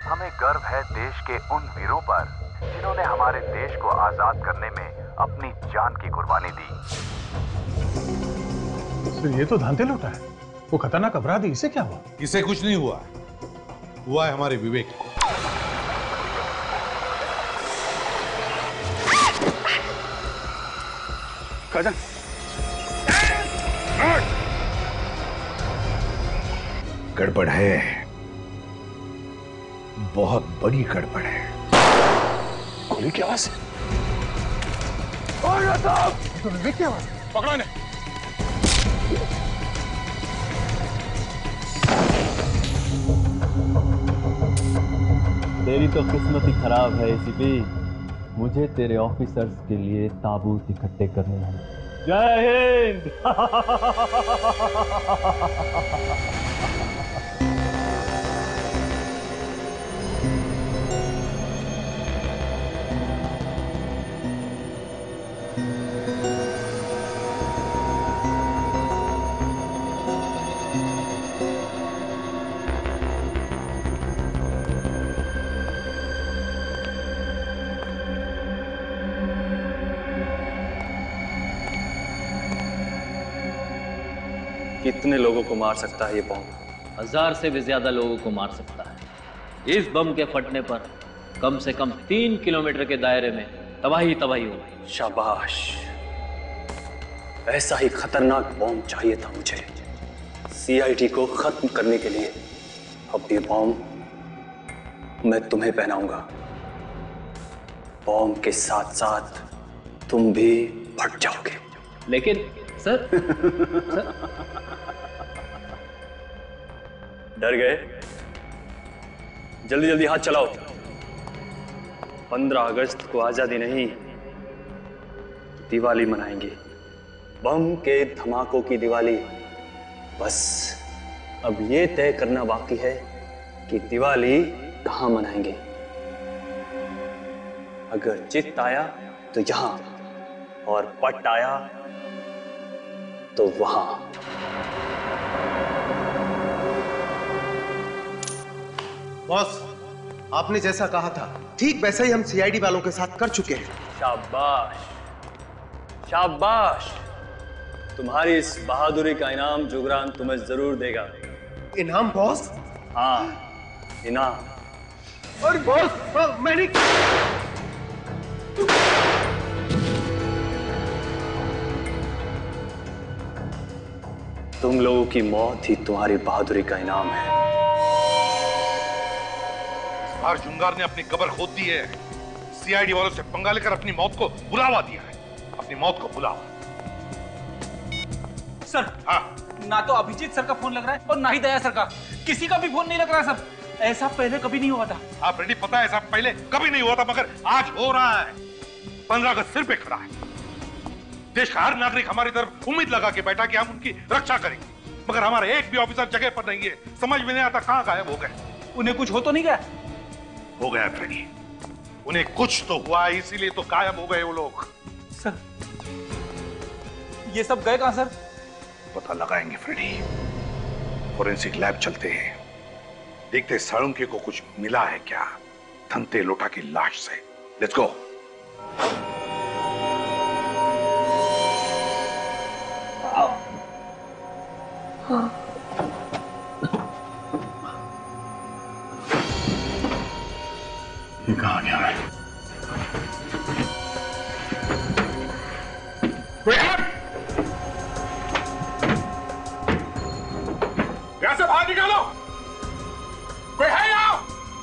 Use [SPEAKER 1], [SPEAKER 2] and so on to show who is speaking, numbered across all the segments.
[SPEAKER 1] हमें गर्व है देश के उन वीरों पर जिन्होंने हमारे देश को आजाद करने में अपनी जान की कुर्बानी दी।
[SPEAKER 2] तो ये तो धांतेलोटा है, वो खतरनाक अपराधी। इसे क्या हुआ?
[SPEAKER 3] इसे कुछ नहीं हुआ, हुआ है हमारे विवेक को।
[SPEAKER 1] गड़बड़ है, बहुत बड़ी गड़बड़ है।
[SPEAKER 2] गोली की आवाज है। तो विवेक की आवाज। पकड़ो इन्हें।
[SPEAKER 4] तेरी तो किस्मत ही खराब है एसीपी। मुझे तेरे ऑफिसर्स के लिए ताबूत इकट्ठे करने हैं। जय हिंद।
[SPEAKER 5] कितने लोगों को मार सकता है ये बम?
[SPEAKER 4] 1000 से भी ज्यादा लोगों को मार सकता है। इस बम के फटने पर कम से कम 3 किलोमीटर के दायरे में तबाही तबाही होगी।
[SPEAKER 5] शाबाश, ऐसा ही खतरनाक बम चाहिए था मुझे CID को खत्म करने के लिए। अब ये बम मैं तुम्हें पहनाऊंगा। बम के साथ साथ तुम भी फट जाओगे।
[SPEAKER 4] लेकिन सर,
[SPEAKER 5] डर गए? जल्दी जल्दी हाथ चलाओ। 15 अगस्त को आजादी नहीं, दिवाली मनाएंगे। बम के धमाकों की दिवाली। बस अब ये तय करना बाकी है कि दिवाली कहां मनाएंगे। अगर चित आया तो यहां, और पट आया तो वहां।
[SPEAKER 6] बॉस, आपने जैसा कहा था ठीक वैसा ही हम CID वालों के साथ कर चुके हैं।
[SPEAKER 5] शाबाश शाबाश, तुम्हारी इस बहादुरी का इनाम जुगरान तुम्हें जरूर देगा।
[SPEAKER 6] इनाम बॉस?
[SPEAKER 5] हाँ, इनाम।
[SPEAKER 6] और बॉस, मैंने
[SPEAKER 5] तुम लोगों की मौत ही तुम्हारी बहादुरी का इनाम है।
[SPEAKER 3] इस बार जुंगार ने अपनी कब्र खोद दी है। CID वालों से पंगा लेकर अपनी मौत को बुलावा दिया है। अपनी मौत को बुलावा।
[SPEAKER 7] सर,
[SPEAKER 3] हाँ,
[SPEAKER 7] ना तो अभिजीत सर का फोन लग रहा है और ना ही दया सर का। किसी का भी फोन नहीं लग रहा सर। ऐसा पहले कभी नहीं हुआ था।
[SPEAKER 3] हाँ फ्रेडी, पता है ऐसा पहले कभी नहीं हुआ था, मगर आज हो रहा है। 15 अगस्त सिर पे खड़ा है। देश का हर नागरिक हमारी तरफ उम्मीद लगा के बैठा कि हम उनकी रक्षा करेंगे, मगर हमारे एक भी ऑफिसर जगह पर नहीं है। समझ में नहीं आता कहां गायब हो गए।
[SPEAKER 7] उन्हें कुछ हो तो नहीं गया?
[SPEAKER 3] हो गया फ्रेडी, उन्हें कुछ तो हुआ, इसीलिए तो गायब हो गए वो लोग।
[SPEAKER 7] सर, ये सब गए कहां सर?
[SPEAKER 3] पता लगाएंगे फ्रेडी। फोरेंसिक लैब चलते हैं, देखते साळुंके को कुछ मिला है क्या धंतेलोटा की लाश से। Let's go.
[SPEAKER 2] ये कहां गया है?
[SPEAKER 3] यहां से बाहर निकालो। कोई है यहाँ?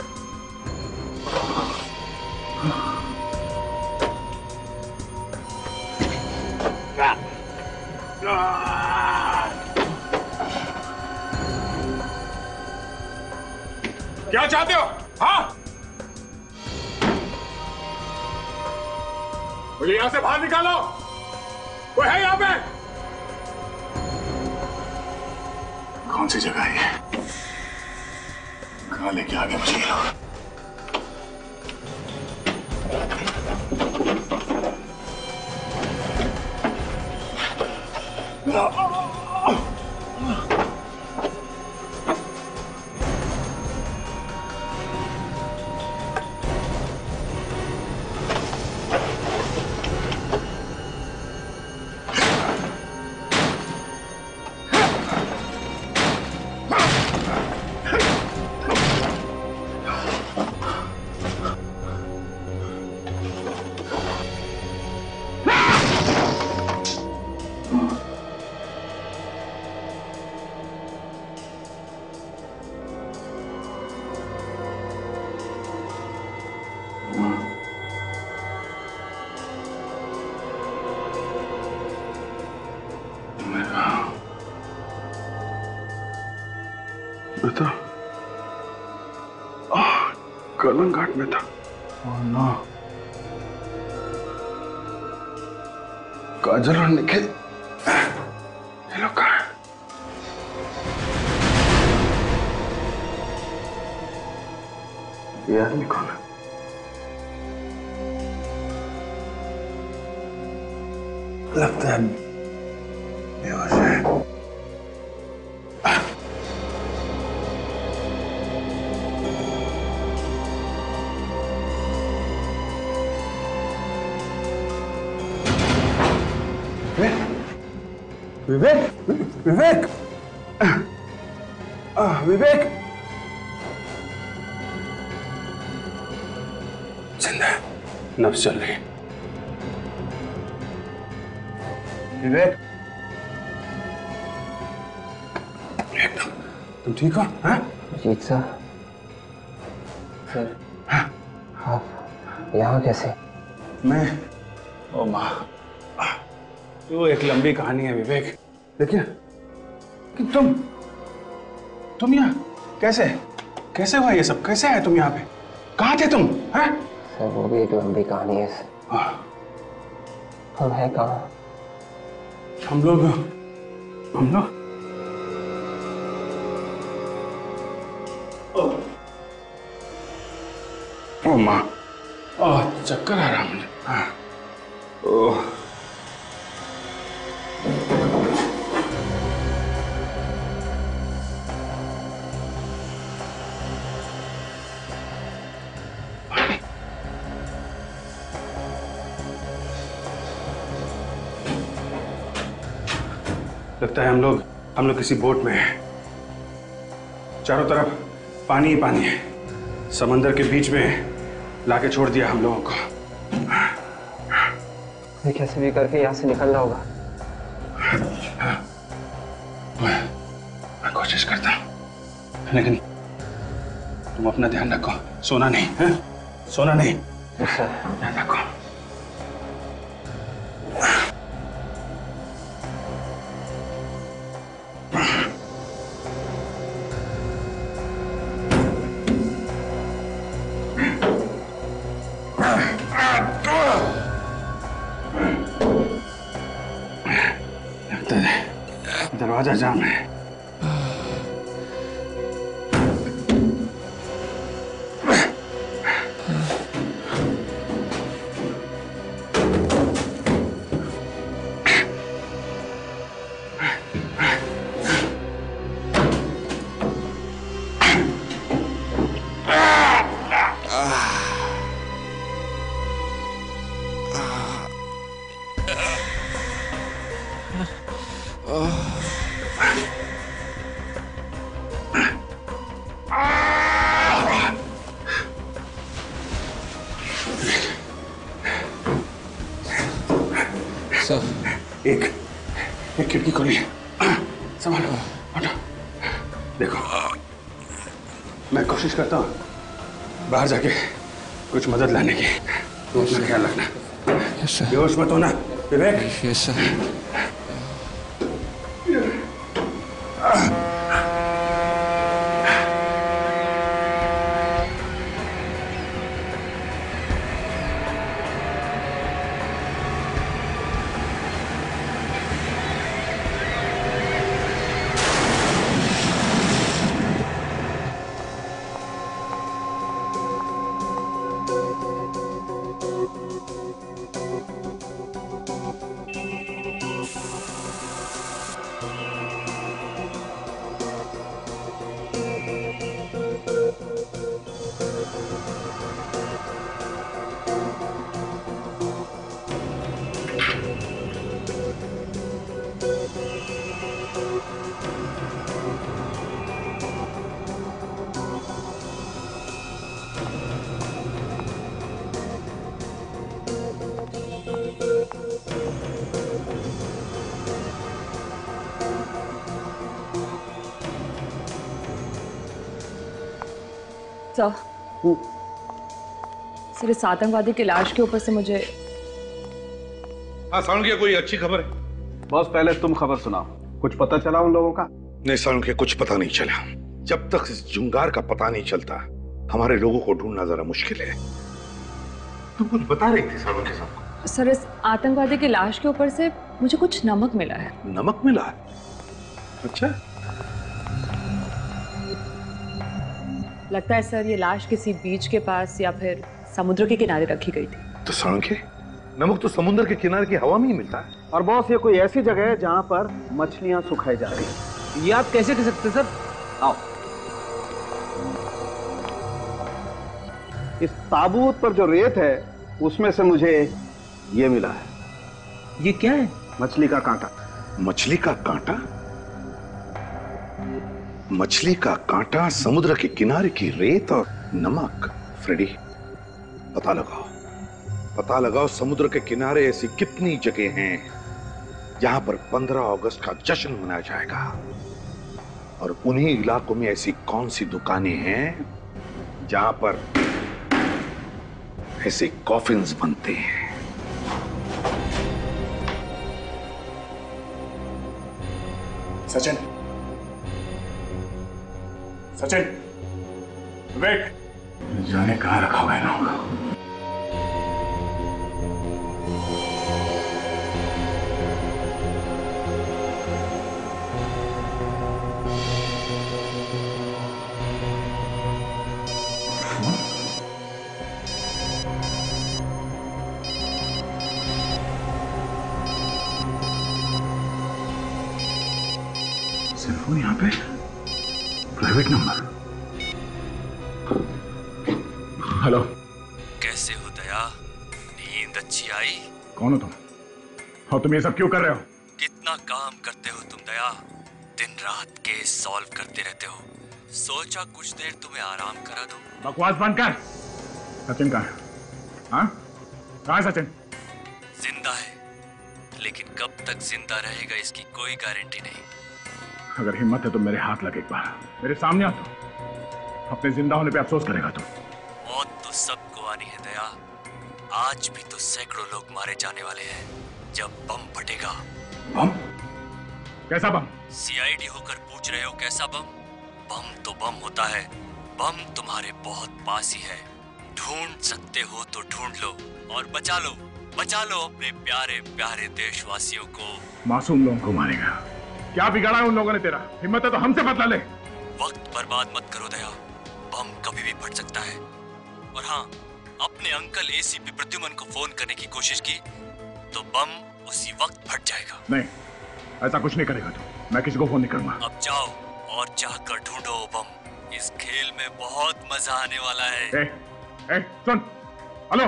[SPEAKER 3] क्या चाहते हो? हाँ, मुझे यहां से बाहर निकालो। कोई है यहाँ पे?
[SPEAKER 2] कौन सी जगह है? कहां लेके आ गए मुझे ये लोग?
[SPEAKER 3] तो कर्लन घाट में था। Oh no. काजल और निखिल ये लोग कहाँ हैं? ये आदमी कौन है? लगता है बेहोश है। विवेक, विवेक, विवेक, जिंदा है, नब्ज चल रही है। विवेक, एकदम तुम ठीक हो? हाँ?
[SPEAKER 8] जीत सर, आप यहाँ कैसे?
[SPEAKER 3] मैं, ओ माँ, वो एक लंबी कहानी है विवेक, देखिए कि तुम यहाँ कैसे कैसे हुआ ये सब? कैसे आए तुम यहाँ पे? कहाँ थे तुम? हैं?
[SPEAKER 8] सर वो भी एक लंबी कहानी है सर। हम हैं कहाँ?
[SPEAKER 3] हम लोग ओ माँ, चक्कर आ रहा मुझे। हाँ, ओह, लगता है हम लोग किसी बोट में हैं। चारों तरफ पानी ही पानी है। समंदर के बीच में लाके छोड़ दिया हम लोगों को।
[SPEAKER 8] ये कैसे भी करके यहाँ से निकलना होगा।
[SPEAKER 3] मैं कोशिश करता हूँ, लेकिन तुम अपना ध्यान रखो, सोना नहीं है? सोना नहीं।
[SPEAKER 8] सर
[SPEAKER 3] ध्यान रखो। दरवाजा जाम है। एक खिड़की खोली है, संभालो, हटो। देखो, मैं कोशिश करता हूँ बाहर जाके कुछ मदद लाने की। तुम अपना ख्याल रखना। बेहोश मत होना विवेक।
[SPEAKER 8] Yes sir.
[SPEAKER 9] सर इस आतंकवादी की लाश के ऊपर से मुझे
[SPEAKER 3] सालुंखिया कोई अच्छी खबर है?
[SPEAKER 2] बॉस पहले तुम खबर सुनाओ, कुछ पता चला उन लोगों का?
[SPEAKER 3] नहीं सालुंखिया, कुछ पता नहीं चला। जब तक इस जुंगार का पता नहीं चलता हमारे लोगों को ढूंढना जरा मुश्किल है। तुम कुछ बता रही थी सर उनके साथ?
[SPEAKER 9] सर, इस आतंकवादी की लाश के ऊपर से मुझे कुछ नमक मिला है।
[SPEAKER 3] नमक मिला है? अच्छा।
[SPEAKER 9] लगता है सर ये लाश किसी बीच के पास या फिर समुद्र के किनारे रखी गई थी।
[SPEAKER 3] तो सड़के नमक तो समुद्र के किनारे की हवा में ही मिलता है।
[SPEAKER 10] और बॉस ये कोई ऐसी जगह है जहां पर मछलियां सुखाई जा रही हैं।
[SPEAKER 7] ये आप कैसे कह सकते सर? आओ।
[SPEAKER 10] इस ताबूत पर जो रेत है उसमें से मुझे ये मिला है।
[SPEAKER 7] ये क्या है?
[SPEAKER 10] मछली का कांटा।
[SPEAKER 3] मछली का कांटा? मछली का कांटा, समुद्र के किनारे की रेत और नमक। फ्रेडी, पता लगाओ समुद्र के किनारे ऐसी कितनी जगह हैं जहां पर 15 अगस्त का जश्न मनाया जाएगा, और उन्हीं इलाकों में ऐसी कौन सी दुकानें हैं जहां पर ऐसे कॉफिन्स बनते हैं।
[SPEAKER 11] सचिन, विवेक,
[SPEAKER 3] जाने कहां रखा हुआ है ना। सेलफोन यहाँ पे, प्राइवेट नंबर। हेलो,
[SPEAKER 12] कैसे हो दया? नींद अच्छी आई?
[SPEAKER 3] कौन हो तुम? और तुम ये सब क्यों कर रहे हो?
[SPEAKER 12] कितना काम करते हो तुम दया, दिन रात केस सॉल्व करते रहते हो। सोचा कुछ देर तुम्हें आराम करा दो।
[SPEAKER 3] बकवास बंद कर। सचिन कहाँ है? हाँ, कहाँ है सचिन?
[SPEAKER 12] जिंदा है, लेकिन कब तक जिंदा रहेगा इसकी कोई गारंटी नहीं।
[SPEAKER 3] अगर हिम्मत है तो मेरे हाथ लगे, एक बार मेरे सामने आ। तो अपने जिंदा होने पे अफसोस करेगा तू।
[SPEAKER 12] मौत तो सबको आनी है दया। आज भी तो सैकड़ों लोग मारे जाने वाले हैं जब बम फटेगा।
[SPEAKER 3] बम? कैसा बम?
[SPEAKER 12] CID होकर पूछ रहे हो कैसा बम? बम तो बम होता है। बम तुम्हारे बहुत पास ही है। ढूंढ सकते हो तो ढूंढ लो और बचा लो अपने प्यारे प्यारे देशवासियों को।
[SPEAKER 3] मासूम लोगों को मारेगा? क्या बिगाड़ा है उन लोगों ने तेरा? हिम्मत है तो हमसे बदला ले।
[SPEAKER 12] वक्त बर्बाद मत करो दया, बम कभी भी फट सकता है। और हाँ, अपने अंकल ACP प्रद्युमन को फोन करने की कोशिश की तो बम उसी वक्त फट जाएगा।
[SPEAKER 3] नहीं, ऐसा कुछ नहीं करेगा तू। मैं किसी को फोन नहीं करूंगा।
[SPEAKER 12] अब जाओ और जाकर ढूंढो बम। इस खेल में बहुत मजा आने वाला है।
[SPEAKER 3] सुन, हेलो,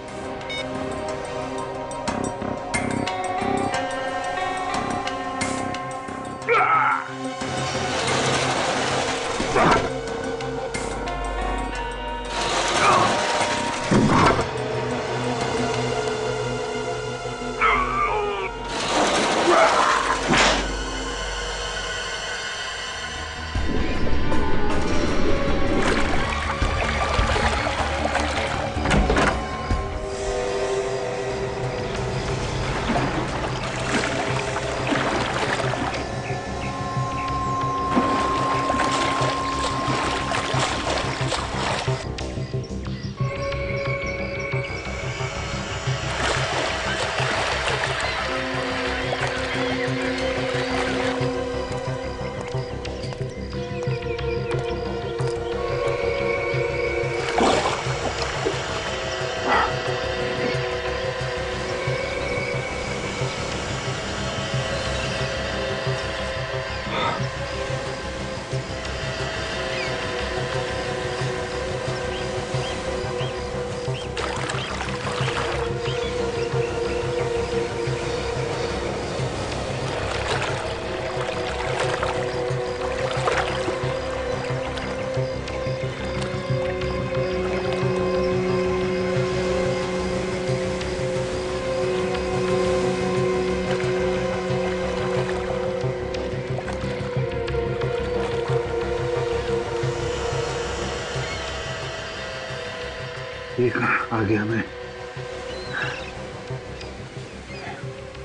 [SPEAKER 10] ठीक है, आ गया मैं।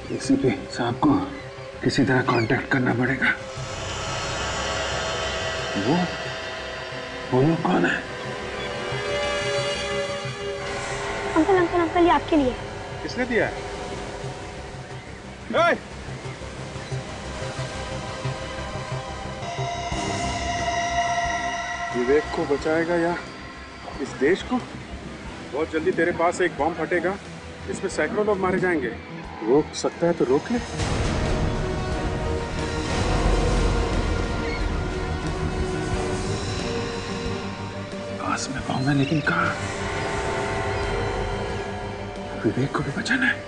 [SPEAKER 10] ACP साहब को किसी तरह कांटेक्ट करना पड़ेगा।
[SPEAKER 2] वो लोग कौन है?
[SPEAKER 13] अंकल अंकल अंकल, ये आपके लिए।
[SPEAKER 2] किसने दिया है? विवेक को बचाएगा या इस देश को? बहुत जल्दी तेरे पास एक बॉम्ब फटेगा, इसमें सैकड़ों लोग मारे जाएंगे। रोक सकता है तो रोक ले। पास में बॉम्ब है, लेकिन कहाँ? विवेक को भी बचाना है।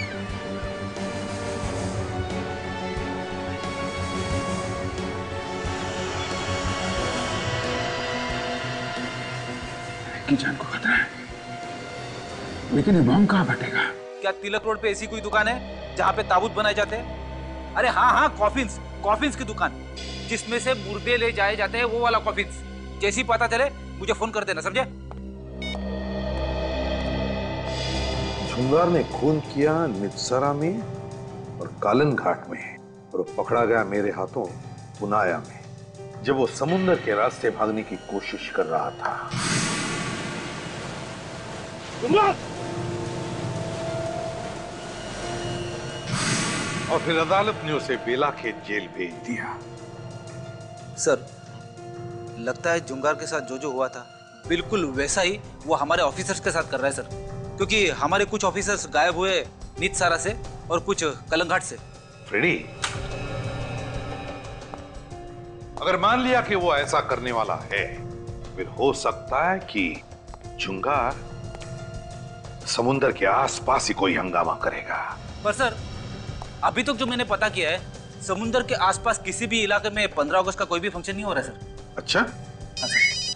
[SPEAKER 2] की जान को खतरा है, लेकिन ये बॉम्ब कहाँ फटेगा?
[SPEAKER 7] क्या तिलक रोड पे ऐसी कोई दुकान है जहाँ पे ताबूत बनाए जाते हैं? अरे हाँ हाँ, कॉफिन्स, कॉफिन्स की दुकान, जिसमें से मुर्दे ले जाए जाते हैं, वो वाला कॉफिन्स। जैसे ही पता चले मुझे फोन कर देना, समझे?
[SPEAKER 14] जुंगार ने खून किया नित्सरा में और कालन घाट में, और पकड़ा गया मेरे हाथों पुनाया में, जब वो समुद्र के रास्ते भागने की कोशिश कर रहा था। और फिर अदालत ने उसे बेलाखेत जेल भेज दिया।
[SPEAKER 7] सर, लगता है जुंगार के साथ जो जो हुआ था बिल्कुल वैसा ही वो हमारे ऑफिसर्स के साथ कर रहा है सर, क्योंकि हमारे कुछ ऑफिसर्स गायब हुए नित्सारा से और कुछ कलंघाट से।
[SPEAKER 14] फ्रेडी, अगर मान लिया कि वो ऐसा करने वाला है, फिर हो सकता है कि जुंगार समुद्र के आसपास ही कोई हंगामा करेगा।
[SPEAKER 7] पर सर, अभी तक जो मैंने पता किया है, समुद्र के आसपास किसी भी इलाके में 15 अगस्त का कोई भी फंक्शन नहीं हो रहा है सर।
[SPEAKER 14] अच्छा?
[SPEAKER 7] हाँ सर।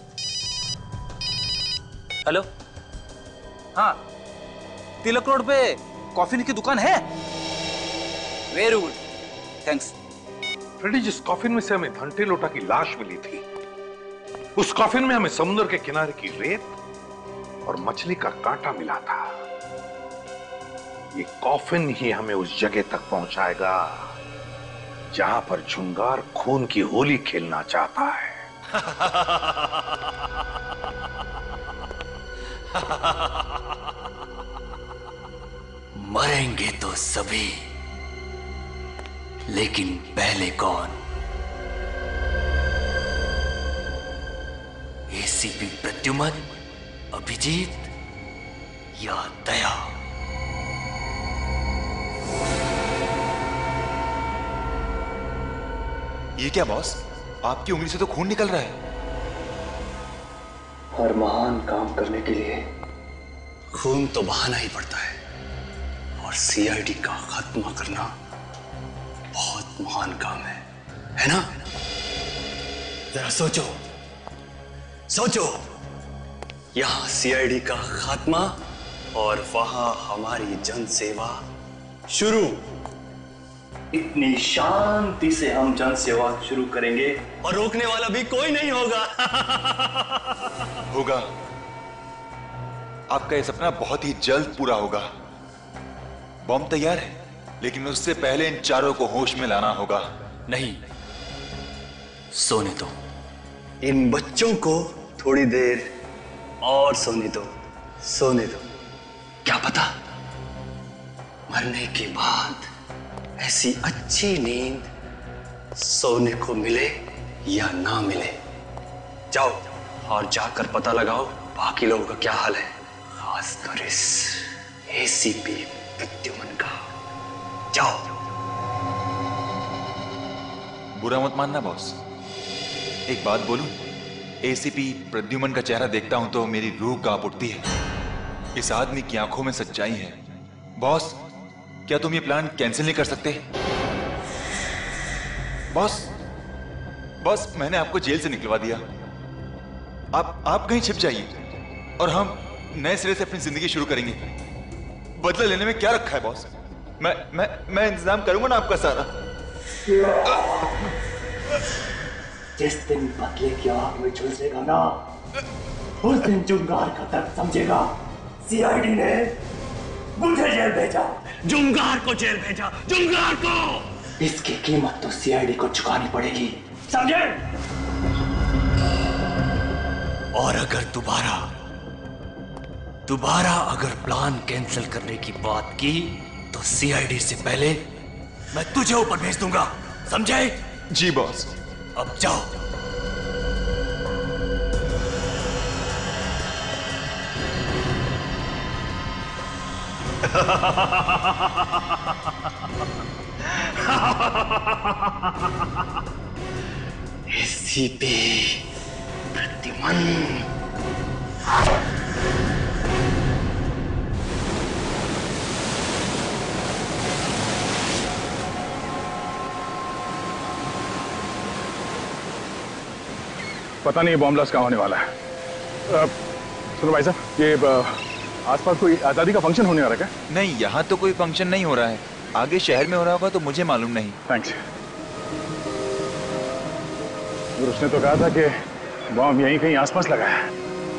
[SPEAKER 7] हेलो, हाँ, तिलक रोड पे कॉफी की दुकान है। Very good, thanks.
[SPEAKER 14] फ्रेडी, जिस कॉफिन में से हमें धंटेलोटा की लाश मिली थी, उस कॉफिन में हमें समुद्र के किनारे की रेत और मछली का कांटा मिला था। ये कॉफिन ही हमें उस जगह तक पहुंचाएगा जहां पर जुंगार खून की होली खेलना चाहता है।
[SPEAKER 12] मरेंगे तो सभी, लेकिन पहले कौन? एसीपी प्रद्युमन, अभिजीत या दया?
[SPEAKER 11] ये क्या बॉस, आपकी उंगली से तो खून निकल रहा है।
[SPEAKER 5] हर महान काम करने के लिए खून तो बहाना ही पड़ता है, और सीआईडी का खात्मा करना बहुत महान काम है ना? जरा सोचो, सोचो, यहां सीआईडी का खात्मा और वहां हमारी जन सेवा शुरू। इतनी शांति से हम जन सेवा शुरू करेंगे और रोकने वाला भी कोई नहीं होगा।
[SPEAKER 11] होगा। आपका यह सपना बहुत ही जल्द पूरा होगा। बॉम्ब तैयार है, लेकिन उससे पहले इन चारों को होश में लाना होगा।
[SPEAKER 12] नहीं, सोने दो।
[SPEAKER 5] इन बच्चों को थोड़ी देर और सोने दो, सोने दो। क्या पता मरने के बाद ऐसी अच्छी नींद सोने को मिले या ना मिले। जाओ और जाकर पता लगाओ बाकी लोगों का क्या हाल है, खासकर इस एसीपी प्रद्युमन का। जाओ।
[SPEAKER 11] बुरा मत मानना बॉस, एक बात बोलूं? एसीपी प्रद्युमन का चेहरा देखता हूं तो मेरी रूह कांप उठती है। इस आदमी की आंखों में सच्चाई है। बॉस, क्या तुम ये प्लान कैंसिल नहीं कर सकते? बॉस, बॉस, मैंने आपको जेल से निकलवा दिया। आप कहीं छिप जाइए और हम नए सिरे से अपनी जिंदगी शुरू करेंगे। बदला लेने में क्या रखा है बॉस? मैं इंतजाम करूंगा ना आपका सारा।
[SPEAKER 5] जिस दिन बदले की आग में झुलसेगा ना, उस दिन जुंगार का दर्द समझेगा। सीआईडी ने मुझे जेल भेजा, जुंगार को जेल भेजा, जुंगार को। इसकी कीमत तो सीआईडी को चुकानी पड़ेगी, समझे?
[SPEAKER 12] और अगर दोबारा अगर प्लान कैंसिल करने की बात की तो सीआईडी से पहले मैं तुझे ऊपर भेज दूंगा, समझे?
[SPEAKER 11] जी बॉस।
[SPEAKER 12] अब जाओ।
[SPEAKER 5] ACP प्रद्युमन।
[SPEAKER 2] पता नहीं बॉम्ब ब्लास्ट कहाँ होने वाला है। सुनो भाई साहब, ये आसपास कोई आजादी का फंक्शन होने वाला है क्या?
[SPEAKER 11] नहीं, यहाँ तो कोई फंक्शन नहीं हो रहा है। आगे शहर में हो रहा होगा तो मुझे मालूम नहीं।
[SPEAKER 2] थैंक्स। उसने तो कहा था कि बॉम्ब यहीं कहीं आसपास लगा है।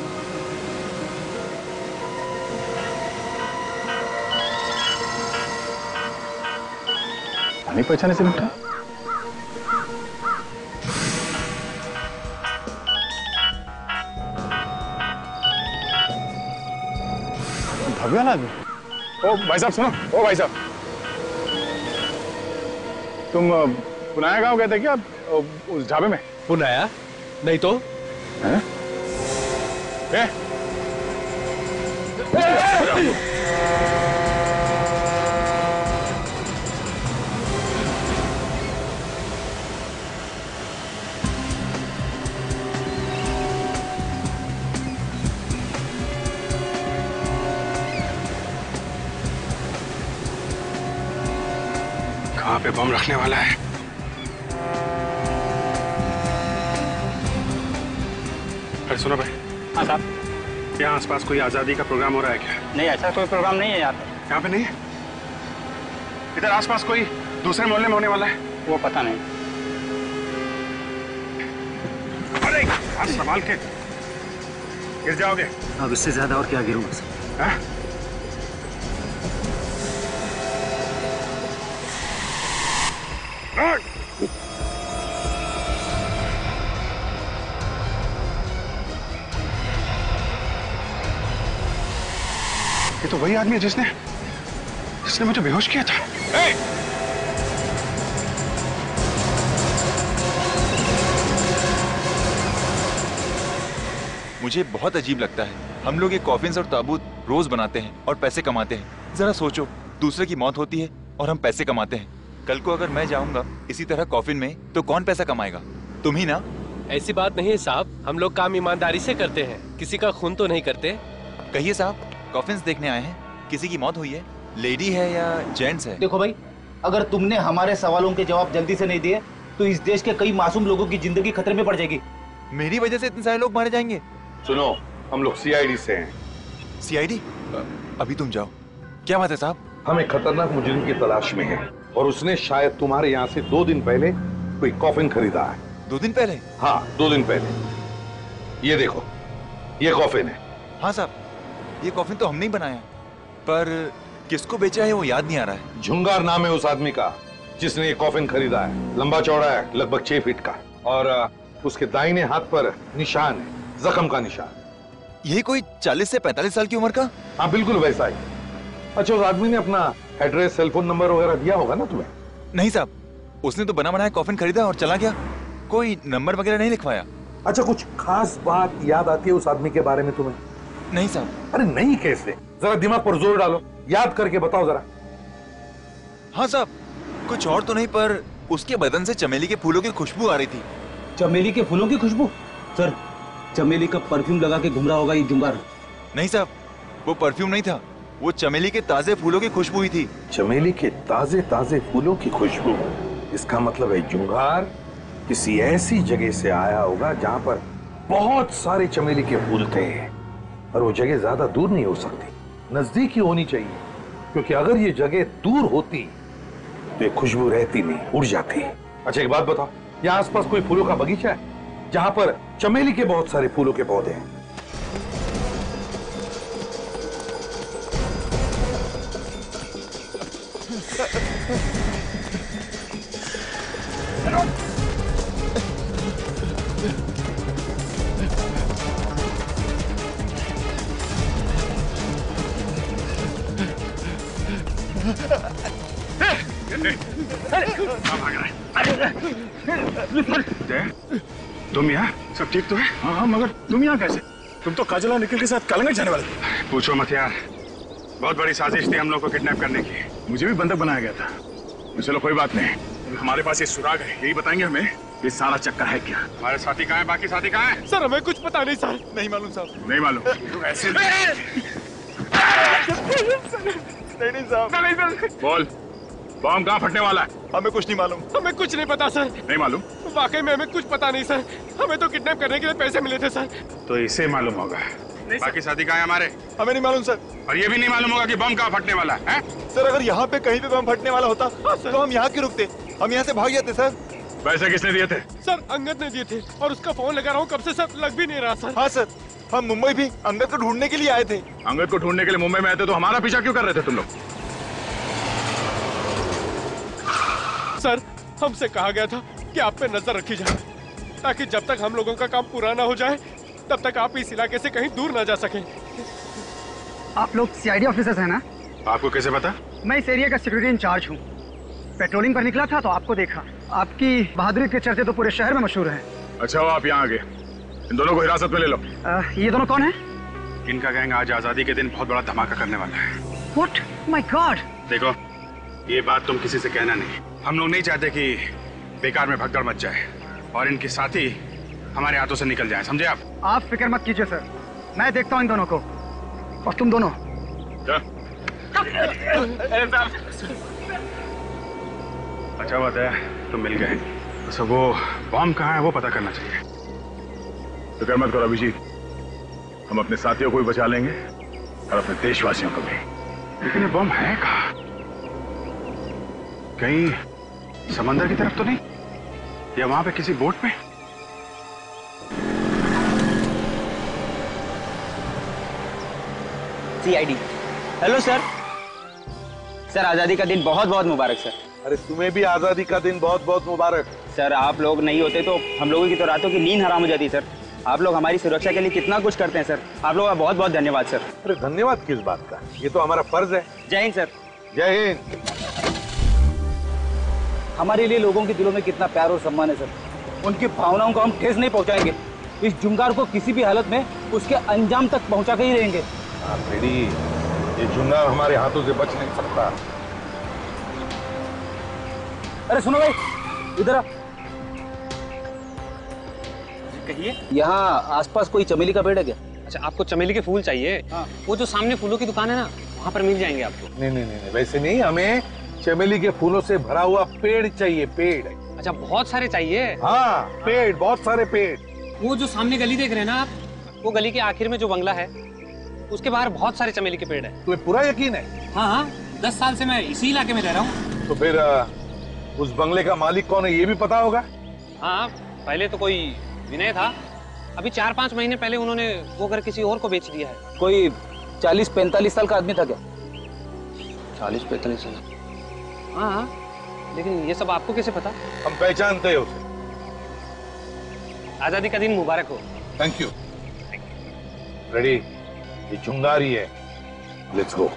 [SPEAKER 2] नहीं पहचाने से मिलता। भगवान आदमी। ओ भाई साहब सुनो, ओ भाई साहब, तुम पुनाया गांव गए थे क्या उस ढाबे में?
[SPEAKER 6] पुनाया? नहीं तो।
[SPEAKER 2] हैं? कहाँ पे बम रखने वाला है? अरे सुनो भाई।
[SPEAKER 15] हाँ साहब।
[SPEAKER 2] यहाँ आसपास कोई आजादी का प्रोग्राम हो रहा है क्या?
[SPEAKER 15] नहीं, ऐसा कोई प्रोग्राम नहीं है यहाँ पे।
[SPEAKER 2] यहाँ पे नहीं है? इधर आसपास कोई दूसरे मोहल्ले में होने वाला है?
[SPEAKER 15] वो पता नहीं।
[SPEAKER 2] अरे हाथ संभाल के, गिर जाओगे।
[SPEAKER 5] अब इससे ज्यादा और क्या गिरूंगा सर?
[SPEAKER 2] हाँ? ये तो वही आदमी है जिसने मुझे बेहोश किया था।
[SPEAKER 11] मुझे बहुत अजीब लगता है। हम लोग ये कॉफिन्स और ताबूत रोज बनाते हैं और पैसे कमाते हैं। जरा सोचो, दूसरे की मौत होती है और हम पैसे कमाते हैं। कल को अगर मैं जाऊंगा इसी तरह कॉफिन में तो कौन पैसा कमाएगा? तुम ही ना।
[SPEAKER 6] ऐसी बात नहीं है साहब, हम लोग काम ईमानदारी से करते हैं, किसी का खून तो नहीं करते।
[SPEAKER 11] कहिए साहब, कॉफिन्स देखने आए हैं, किसी की मौत हुई है? लेडी है या जेंट्स है?
[SPEAKER 7] देखो भाई, अगर तुमने हमारे सवालों के जवाब जल्दी से नहीं दिए तो इस देश के कई मासूम लोगों की जिंदगी खतरे में पड़ जाएगी।
[SPEAKER 11] मेरी वजह से इतने सारे लोग मारे जाएंगे?
[SPEAKER 14] सुनो, हम लोग CID से हैं।
[SPEAKER 11] CID? अभी तुम जाओ। क्या बात है साहब?
[SPEAKER 14] हम एक खतरनाक मुजरिम की तलाश में हैं और उसने शायद तुम्हारे यहाँ से 2 दिन पहले कोई कॉफिन खरीदा है।
[SPEAKER 11] 2 दिन पहले?
[SPEAKER 14] हाँ, 2 दिन पहले। ये देखो, ये कॉफिन है।
[SPEAKER 11] हाँ साहब, ये कॉफिन तो हमने ही बनाया, पर किसको बेचा है वो याद नहीं आ रहा है।
[SPEAKER 14] झुंगार नाम है उस आदमी का जिसने ये कॉफिन खरीदा है। लंबा चौड़ा है, लगभग 6 फीट का, और उसके दाहिने हाथ पर निशान है, जख्म का निशान।
[SPEAKER 11] यही कोई 40 से 45 साल की उम्र का?
[SPEAKER 14] हाँ बिल्कुल वैसा ही। अच्छा, उस आदमी ने अपना एड्रेस, सेल फोन नंबर वगैरह दिया होगा ना तुम्हें?
[SPEAKER 11] नहीं साहब, उसने तो बना बनाया कॉफिन खरीदा और चला गया, कोई नंबर वगैरह नहीं लिखवाया।
[SPEAKER 14] अच्छा, कुछ खास बात याद आती है उस आदमी के बारे में तुम्हें?
[SPEAKER 11] नहीं साहब।
[SPEAKER 14] अरे नहीं कैसे? जरा दिमाग पर जोर डालो, याद करके बताओ जरा।
[SPEAKER 11] हाँ साहब, कुछ और तो नहीं, पर उसके बदन से चमेली के फूलों की खुशबू आ रही थी।
[SPEAKER 7] चमेली के फूलों की खुशबू? सर, चमेली का परफ्यूम लगा के घूम रहा होगा ये जुंगार।
[SPEAKER 11] नहीं साहब, वो परफ्यूम नहीं था, वो चमेली के ताजे फूलों की खुशबू ही थी।
[SPEAKER 14] चमेली के ताजे ताजे फूलों की खुशबू? इसका मतलब है जुंगार किसी ऐसी जगह से आया होगा जहां पर बहुत सारे चमेली के फूल थे, और वो जगह ज्यादा दूर नहीं हो सकती, नजदीक ही होनी चाहिए, क्योंकि अगर ये जगह दूर होती तो ये खुशबू रहती नहीं, उड़ जाती। अच्छा एक बात बताओ, यहाँ आसपास कोई फूलों का बगीचा है जहां पर चमेली के बहुत सारे फूलों के पौधे हैं?
[SPEAKER 2] तुम यहाँ सब ठीक तो है? हाँ मगर तुम यहाँ कैसे? तुम तो काजल और निखिल के साथ कलंगट जाने वाले थे। पूछो मत यार, बहुत बड़ी साजिश थी हम लोग को किडनैप करने की। मुझे भी बंधक बनाया गया था। चलो कोई बात नहीं, हमारे पास ये सुराग है, यही बताएंगे हमें ये सारा चक्कर है क्या। हमारे साथी कहाँ है? बाकी साथी कहाँ है?
[SPEAKER 11] सर हमें कुछ पता नहीं सर। नहीं मालूम साहब।
[SPEAKER 2] नहीं मालूम? ऐसे
[SPEAKER 11] नहीं साहब।
[SPEAKER 2] बोल, बॉम्ब कहाँ फटने वाला है?
[SPEAKER 11] हमें कुछ नहीं मालूम। हमें कुछ नहीं पता सर।
[SPEAKER 2] नहीं मालूम?
[SPEAKER 11] वाकई में हमें कुछ पता नहीं सर। हमें तो किडनैप करने के लिए पैसे मिले थे सर।
[SPEAKER 2] तो इसे मालूम होगा। बाकी साथी कहाँ है हमारे?
[SPEAKER 11] हमें नहीं मालूम सर।
[SPEAKER 2] और ये भी नहीं मालूम होगा कि बम कहाँ फटने वाला है?
[SPEAKER 11] सर अगर यहाँ पे कहीं पे बम फटने वाला होता तो हम यहाँ क्यों रुकते? हम यहाँ से भाग जाते सर।
[SPEAKER 2] पैसे किसने दिए थे?
[SPEAKER 11] सर अंगद ने दिए थे और उसका फोन लगा रहा हूँ कब से सर, लग भी नहीं रहा सर। हाँ सर, हम मुंबई भी अंगद को ढूंढने के लिए आए थे।
[SPEAKER 2] अंगद को ढूंढने के लिए मुंबई में आए थे तो हमारा पीछा क्यों कर रहे थे तुम लोग?
[SPEAKER 11] सर हमसे कहा गया था कि आप पे नजर रखी जाए ताकि जब तक हम लोगों का काम पूरा ना हो जाए तब तक आप इस इलाके से कहीं दूर ना जा सकें।
[SPEAKER 16] आप लोग CID ऑफिसर्स हैं ना?
[SPEAKER 2] आपको कैसे पता?
[SPEAKER 16] मैं इस एरिया का सिक्योरिटी इंचार्ज हूँ। पेट्रोलिंग पर निकला था तो आपको देखा। आपकी बहादुरी के चर्चे तो पूरे शहर में मशहूर हैं।
[SPEAKER 2] अच्छा वो आप यहाँ आ गए, इन दोनों को हिरासत में ले लो।
[SPEAKER 16] ये दोनों कौन है?
[SPEAKER 2] इनका गैंग आज आजादी के दिन बहुत बड़ा धमाका करने वाला है।
[SPEAKER 16] What? My God!
[SPEAKER 2] देखो ये बात तुम किसी से कहना नहीं। हम लोग नहीं चाहते कि बेकार में भगदड़ मच जाए और इनके साथी हमारे हाथों से निकल जाए, समझे आप?
[SPEAKER 16] आप फिक्र मत कीजिए सर, मैं देखता हूँ इन दोनों को। और तुम दोनों
[SPEAKER 2] अच्छा बात है तुम मिल गए। तो सब वो बॉम्ब कहाँ है वो पता करना चाहिए। फिक्र मत करो अभिजीत, हम अपने साथियों को भी बचा लेंगे और अपने देशवासियों को भी। लेकिन ये बॉम्ब है कहाँ? कहीं समंदर की तरफ तो नहीं, या वहां पे किसी बोट पे?
[SPEAKER 15] CID। Hello sir. सर आजादी का दिन बहुत बहुत मुबारक सर।
[SPEAKER 17] अरे तुम्हें भी आजादी का दिन बहुत बहुत मुबारक।
[SPEAKER 15] सर आप लोग नहीं होते तो हम लोगों की तो रातों की नींद हराम हो जाती सर। आप लोग हमारी सुरक्षा के लिए कितना कुछ करते हैं सर, आप लोगों का बहुत बहुत धन्यवाद सर।
[SPEAKER 17] अरे धन्यवाद किस बात का, ये तो हमारा फर्ज है।
[SPEAKER 15] जय हिंद सर।
[SPEAKER 17] जय हिंद।
[SPEAKER 7] हमारे लिए लोगों के दिलों में कितना प्यार और सम्मान है सर, उनकी भावनाओं को हम ठेस नहीं पहुंचाएंगे। इस जुंगार को किसी भी हालत में उसके अंजाम तक पहुंचा के ही रहेंगे।
[SPEAKER 17] फ्रेडी, ये जुंगार हमारे हाथों से बच नहीं सकता।
[SPEAKER 7] अरे सुनो भाई, इधर आ।
[SPEAKER 15] कहिए।
[SPEAKER 7] यहाँ आसपास कोई चमेली का पेड़ है क्या?
[SPEAKER 15] अच्छा आपको चमेली के फूल चाहिए? हाँ। वो जो सामने फूलों की दुकान है ना, वहाँ पर मिल जाएंगे आपको।
[SPEAKER 17] नहीं, वैसे नहीं, हमें चमेली के फूलों से भरा हुआ पेड़ चाहिए। पेड़?
[SPEAKER 15] अच्छा बहुत सारे चाहिए?
[SPEAKER 17] हाँ पेड़, बहुत सारे पेड़।
[SPEAKER 15] वो जो सामने गली देख रहे हैं ना आप, वो गली के आखिर में जो बंगला है उसके बाहर बहुत सारे चमेली के पेड़ है।
[SPEAKER 17] तुम्हें पूरा यकीन है?
[SPEAKER 15] हाँ, 10 साल से मैं इसी इलाके में रह रहा हूँ।
[SPEAKER 17] तो फिर उस बंगले का मालिक कौन है ये भी पता होगा?
[SPEAKER 15] हाँ, पहले तो कोई विनय था, अभी 4-5 महीने पहले उन्होंने वो घर किसी और को बेच दिया है।
[SPEAKER 7] कोई 40-45 साल का आदमी था क्या?
[SPEAKER 15] 40-45 साल? हाँ, लेकिन ये सब आपको कैसे पता?
[SPEAKER 17] हम पहचानते हैं उसे।
[SPEAKER 15] आजादी का दिन मुबारक हो।
[SPEAKER 17] Thank you. रेडी, ये जुंगारी है। Let's go.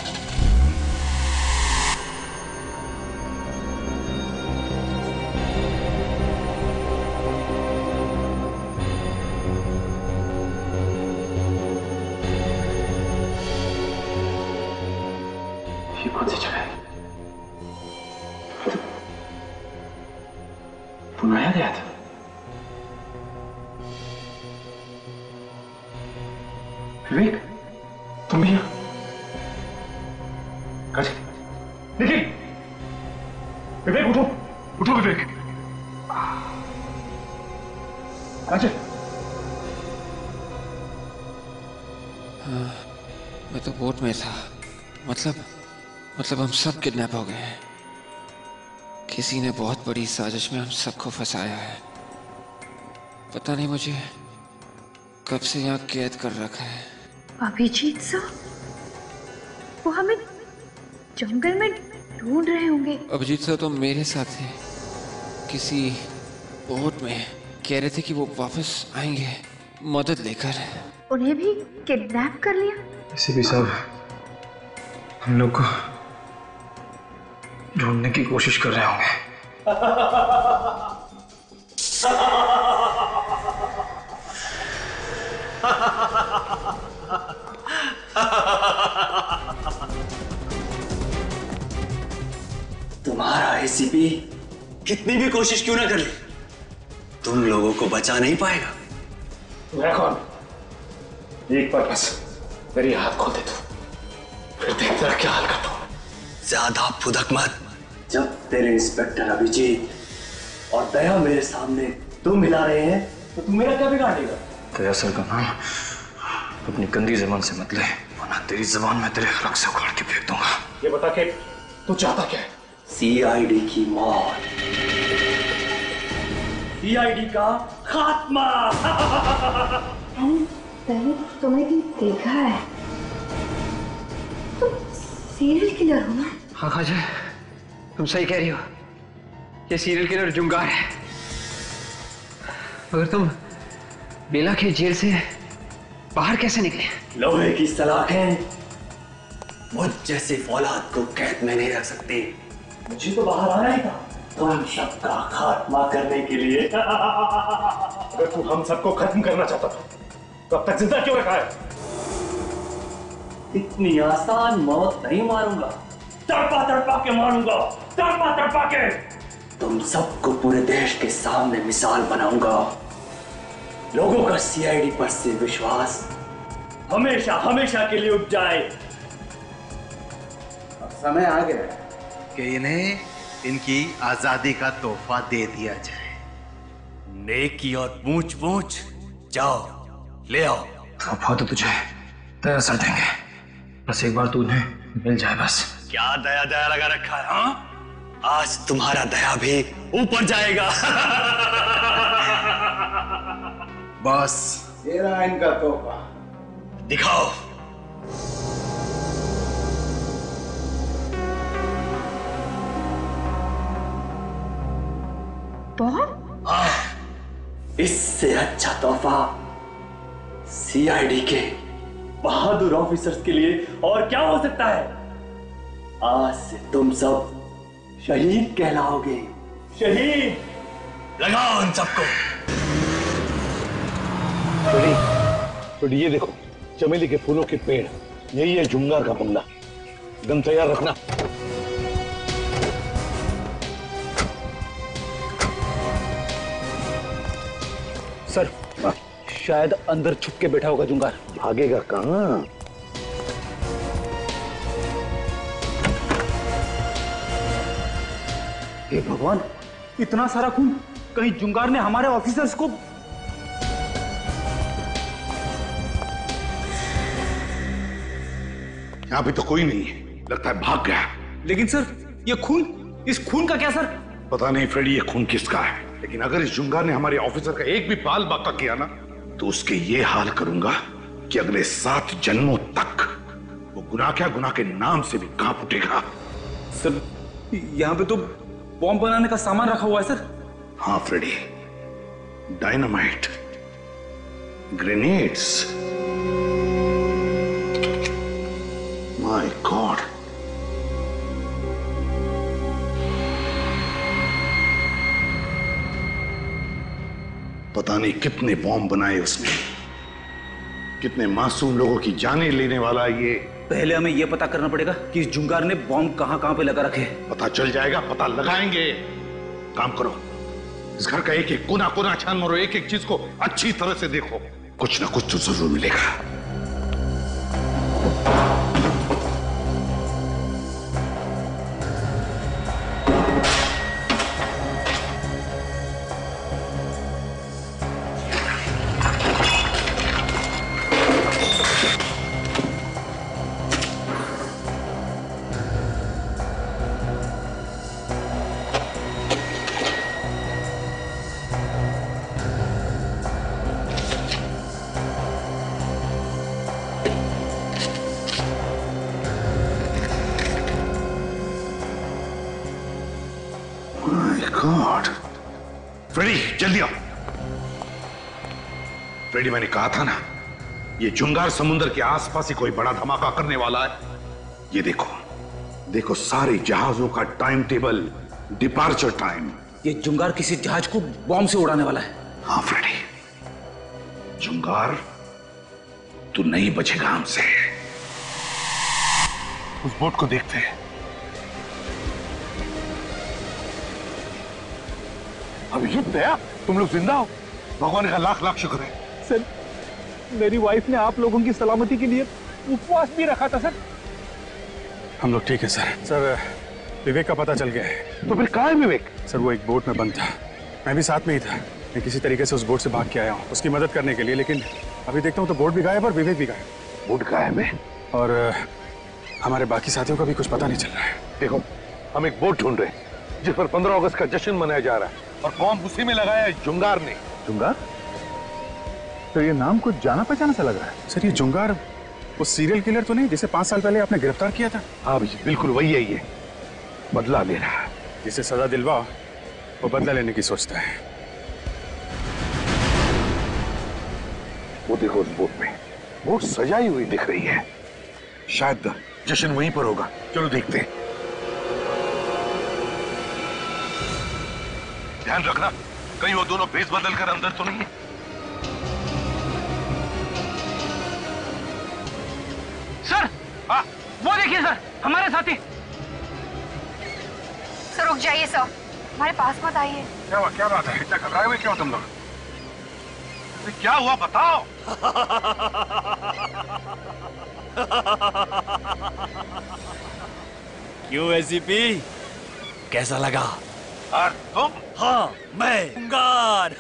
[SPEAKER 8] ये कौन सी जगह है? बनाया गया था। विवेक, तुम भी यहाँ? निखिल, विवेक उठो, उठो विवेक।
[SPEAKER 18] हाँ, मैं तो बोट में था। मतलब हम सब किडनैप हो गए हैं। किसी ने बहुत बड़ी साजिश में हम सबको फंसाया है। पता नहीं मुझे कब से यहाँ कैद कर रखा है।
[SPEAKER 13] अभिजीत साहब, वो हमें जंगल में ढूंढ रहे होंगे।
[SPEAKER 18] अभिजीत साहब तो मेरे साथ थे, किसी बोट में। कह रहे थे कि वो वापस आएंगे मदद लेकर।
[SPEAKER 13] उन्हें भी किडनैप कर लिया?
[SPEAKER 8] ACP साहब, हम लोग को ढूंढने की कोशिश कर रहे होंगे।
[SPEAKER 5] तुम्हारा एसीपी कितनी भी कोशिश क्यों ना कर ले, तुम लोगों को बचा नहीं पाएगा।
[SPEAKER 2] मैं कौन? एक बार बस मेरी हाथ खोल दे तू, फिर देख तेरा क्या हाल करता हूं।
[SPEAKER 5] ज्यादा फुदक मत। जब तेरे इंस्पेक्टर अभिजीत और दया मेरे सामने तुम मिला रहे हैं तो तू मेरा क्या बिगाड़ेगा? दया सर का नाम अपनी गंदी जबान से मत ले, वरना तेरी जबान में तेरे हलक से उखाड़ के फेंक दूंगा।
[SPEAKER 2] ये बता के तू चाहता क्या है?
[SPEAKER 5] सीआईडी की मौत, सीआईडी का खात्मा।
[SPEAKER 13] मैंने तुम्हें भी देखा है, तुम सीरियल किलर हो ना?
[SPEAKER 16] हाँ खाजा, तुम सही कह रही हो, ये सीरियल किलर जुंगार है। मगर तुम बेला के जेल से बाहर कैसे निकले?
[SPEAKER 5] लोहे की सलाखें मुझ जैसे औलाद को कैद में नहीं रख सकती। मुझे तो बाहर आना ही था तुम सबका खात्मा करने के लिए।
[SPEAKER 2] अगर तू हम सबको खत्म करना चाहता था तो अब तक जिंदा क्यों रखा है?
[SPEAKER 5] इतनी आसान मौत नहीं मारूंगा, तड़पा तड़पा के मारूंगा, तड़पा तड़पा के। तुम सबको पूरे देश के सामने मिसाल बनाऊंगा। लोगों का सीआईडी पर से विश्वास हमेशा हमेशा के लिए उठ जाए।
[SPEAKER 6] अब समय आ गया कि इन्हें इनकी आजादी का तोहफा दे दिया जाए।
[SPEAKER 5] नेकी और पूछ पूछ, जाओ ले आओ। तोहफा तो तुझे दया सर देंगे, बस एक बार तू उन्हें मिल जाए बस। क्या दया दया लगा रखा है? हाँ, आज तुम्हारा दया भी ऊपर जाएगा।
[SPEAKER 6] बस ये रहा इनका तोहफा,
[SPEAKER 5] दिखाओ।
[SPEAKER 13] बॉम्ब?
[SPEAKER 5] हाँ, इससे अच्छा तोहफा सीआईडी के बहादुर ऑफिसर्स के लिए और क्या हो सकता है? आज से तुम सब शहीद कहलाओगे। शहीद। लगाओ उन सबको।
[SPEAKER 17] तो ये देखो चमेली के फूलों के पेड़, यही है जुंगार का बंगला। गन तैयार रखना।
[SPEAKER 7] सर, शायद अंदर छुप के बैठा होगा जुंगार।
[SPEAKER 17] भागेगा कहां?
[SPEAKER 7] हे भगवान, इतना सारा खून! कहीं जुंगार ने हमारे ऑफिसर्स को...
[SPEAKER 3] यहाँ पे तो कोई नहीं है, लगता है भाग गया।
[SPEAKER 7] लेकिन सर, ये खून, इस खून का क्या सर?
[SPEAKER 3] पता नहीं फ्रेडी, ये खून किसका है, लेकिन अगर इस जुंगार ने हमारे ऑफिसर का एक भी बाल बाका किया ना, तो उसके ये हाल करूंगा कि अगले 7 जन्मों तक वो गुनाह क्या, गुनाह के नाम से भी कांप उठेगा।
[SPEAKER 7] सर, यहाँ पे तो बॉम्ब बनाने का सामान रखा हुआ है सर।
[SPEAKER 3] हाँ Freddy, dynamite, grenades. My god, पता नहीं कितने बॉम्ब बनाए उसने, कितने मासूम लोगों की जानें लेने वाला ये।
[SPEAKER 7] पहले हमें यह पता करना पड़ेगा कि इस जुंगार ने बॉम्ब कहां पे लगा रखे।
[SPEAKER 3] पता चल जाएगा, पता लगाएंगे। काम करो, इस घर का एक एक कोना कोना छान मारो, एक एक चीज को अच्छी तरह से देखो, कुछ ना कुछ तो जरूर मिलेगा। गॉड, फ्रेडी जल्दी आओ। फ्रेडी, मैंने कहा था ना, ये जुंगार समुद्र के आसपास ही कोई बड़ा धमाका करने वाला है। ये देखो, देखो सारे जहाजों का टाइम टेबल
[SPEAKER 17] डिपार्चर टाइम।
[SPEAKER 7] ये जुंगार किसी जहाज को बॉम्ब से उड़ाने वाला है।
[SPEAKER 17] हाँ फ्रेडी, जुंगार तू नहीं बचेगा हमसे।
[SPEAKER 14] उस बोट को देखते हैं। अभिजीत दया, तुम लोग जिंदा हो, भगवान का लाख लाख शुक्र है।
[SPEAKER 2] सर, मेरी वाइफ ने आप लोगों की सलामती के लिए उपवास भी रखा था सर। हम लोग ठीक है सर। सर, विवेक का पता चल गया है।
[SPEAKER 14] तो फिर कहाँ है विवेक?
[SPEAKER 2] सर, वो एक बोट में बंद था, मैं भी साथ में ही था। मैं किसी तरीके से उस बोट से भाग के आया हूँ उसकी मदद करने के लिए, लेकिन अभी देखता हूँ तो बोट भी गायब और विवेक भी गायब।
[SPEAKER 14] बोट गायब है
[SPEAKER 2] और हमारे बाकी साथियों का भी कुछ पता नहीं चल रहा है।
[SPEAKER 14] देखो, हम एक बोट ढूंढ रहे हैं जिस पर 15 अगस्त का जश्न मनाया जा रहा है और बॉम्ब उसी में लगाया है जुंगार ने।
[SPEAKER 2] जुंगार? तो ये नाम कुछ जाना पहचाना सा लग रहा है। सर, ये जुंगार वो सीरियल किलर तो नहीं जिसे 5 साल पहले आपने गिरफ्तार किया था?
[SPEAKER 14] हाँ अभिजीत, बिल्कुल वही है। ये बदला ले रहा है।
[SPEAKER 2] जिसे सजा दिलवाओ वो बदला लेने की सोचता है।
[SPEAKER 14] वो देखो, उस बोट में बोट सजाई हुई दिख रही है। शायद जश्न वहीं पर होगा। चलो देखते हैं। ध्यान रखना कहीं वो दोनों भेस बदल कर अंदर तो नहीं है।
[SPEAKER 16] सर, वो देखिए सर, हमारे साथी।
[SPEAKER 13] सर रुक जाइए सर, हमारे पास मत आइए।
[SPEAKER 14] क्या बात है? इतना घबराए हुए क्यों तुम लोग? क्या हुआ बताओ।
[SPEAKER 12] क्यों एसीपी, कैसा लगा?
[SPEAKER 14] और तुम?
[SPEAKER 12] हाँ, मैं जुंगार।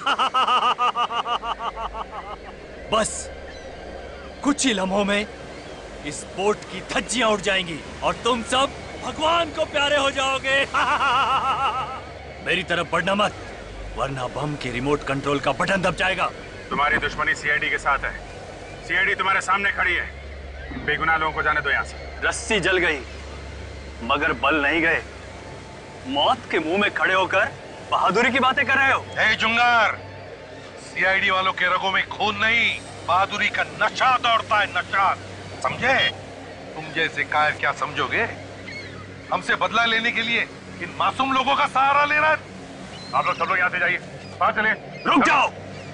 [SPEAKER 12] बस कुछ ही लम्हों में इस बोट की धज्जियां उड़ जाएंगी और तुम सब भगवान को प्यारे हो जाओगे। मेरी तरफ बढ़ना मत, वरना बम के रिमोट कंट्रोल का बटन दब जाएगा।
[SPEAKER 2] तुम्हारी दुश्मनी सीआईडी के साथ है। सीआईडी तुम्हारे सामने खड़ी है। बेगुनाह लोगों को जाने दो यहाँ से।
[SPEAKER 12] रस्सी जल गई मगर बल नहीं गए। मौत के मुंह में खड़े होकर बहादुरी की बातें कर रहे हो।
[SPEAKER 14] ए जुंगार, सीआईडी वालों के रगों में खून नहीं, बहादुरी का नशा दौड़ता है, नशा। समझे? तुम जैसे कायर क्या समझोगे? हमसे बदला लेने के लिए इन मासूम लोगों का सहारा ले रहा है।
[SPEAKER 2] आप लोग सब लोग यहाँ से जाइए, बाहर चलिए।
[SPEAKER 12] रुक जाओ,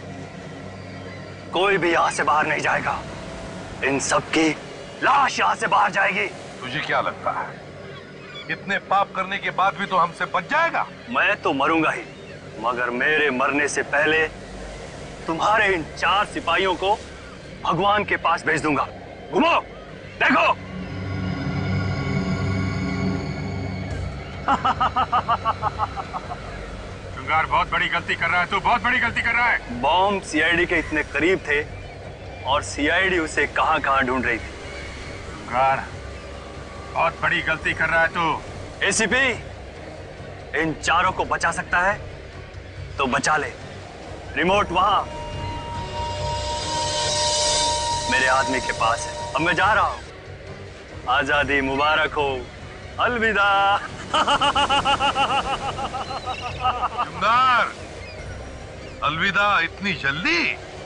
[SPEAKER 12] कोई भी यहाँ से बाहर नहीं जाएगा। इन सब की लाश यहाँ से बाहर जाएगी।
[SPEAKER 14] तुझे क्या लगता है इतने पाप करने के बाद भी तो हमसे बच जाएगा?
[SPEAKER 12] मैं तो मरूंगा ही, मगर मेरे मरने से पहले तुम्हारे इन 4 सिपाहियों को भगवान के पास भेज दूंगा। घुमो, देखो।
[SPEAKER 2] जुंगार, बहुत बड़ी गलती कर रहा है तू, बहुत बड़ी गलती कर रहा है।
[SPEAKER 12] बॉम्ब सीआईडी के इतने करीब थे और सीआईडी उसे कहां-कहां ढूंढ रही थी।
[SPEAKER 2] जुंगार, बहुत बड़ी गलती कर रहा है तू।
[SPEAKER 12] एसीपी, इन 4 को बचा सकता है तो बचा ले। रिमोट वहां मेरे आदमी के पास है। अब मैं जा रहा हूं। आजादी मुबारक हो, अलविदा।
[SPEAKER 14] जुंगार, अलविदा इतनी जल्दी?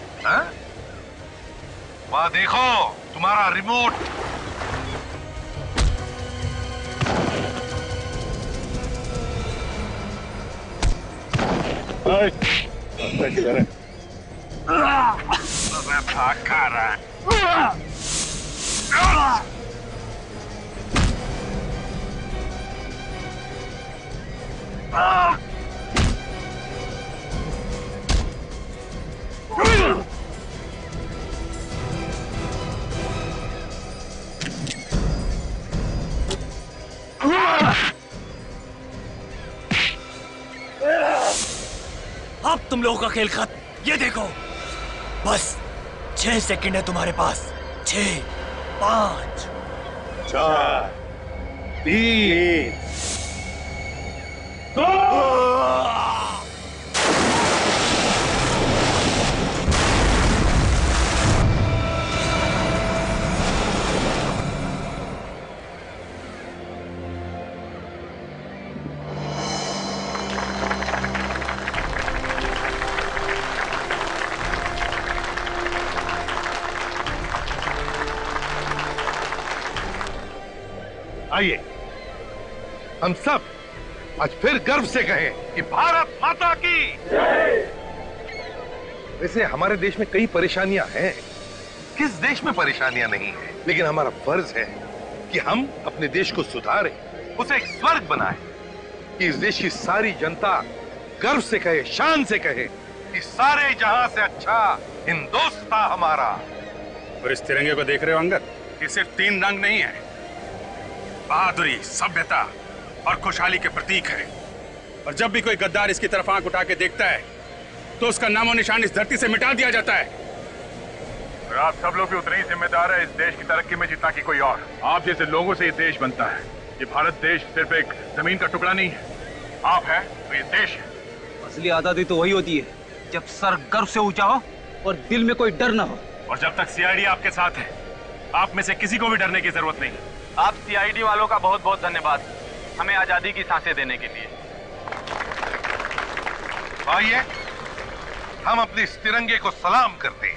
[SPEAKER 14] वहां देखो तुम्हारा रिमोट।
[SPEAKER 2] मैं भाग खा रहा है।
[SPEAKER 12] अब तुम लोगों का खेल खत्म। ये देखो, बस 6 सेकंड है तुम्हारे पास। 6, 5,
[SPEAKER 14] 4, 3, 2। आइए, हम सब आज फिर गर्व से कहें कि भारत माता की जय। वैसे हमारे देश में कई परेशानियां हैं, किस देश में परेशानियां नहीं है, लेकिन हमारा फर्ज है कि हम अपने देश को सुधारें, उसे एक स्वर्ग बनाएं, कि इस देश की सारी जनता गर्व से कहे, शान से कहे कि सारे जहां से अच्छा हिंदुस्तान हमारा।
[SPEAKER 2] और इस तिरंगे को देख रहे हो अंगद, ये सिर्फ 3 रंग नहीं है, बहादुरी, सभ्यता और खुशहाली के प्रतीक है। और जब भी कोई गद्दार इसकी तरफ आंख उठा के देखता है तो उसका नामो निशान इस धरती से मिटा दिया जाता है।
[SPEAKER 3] और आप सब लोग भी उतने ही जिम्मेदार है इस देश की तरक्की में जितना कि कोई और। आप जैसे लोगों से ये देश बनता है। ये भारत देश सिर्फ एक जमीन का टुकड़ा नहीं है, आप है तो ये देश है।
[SPEAKER 7] असली आजादी तो वही होती है जब सर गर्व से ऊंचा हो और दिल में कोई डर ना हो।
[SPEAKER 3] और जब तक CID आपके साथ है, आप में से किसी को भी डरने की जरूरत नहीं।
[SPEAKER 1] आप CID वालों का बहुत बहुत धन्यवाद, हमें आजादी की सांसें देने के लिए।
[SPEAKER 14] आइए हम अपने इस तिरंगे को सलाम करते हैं।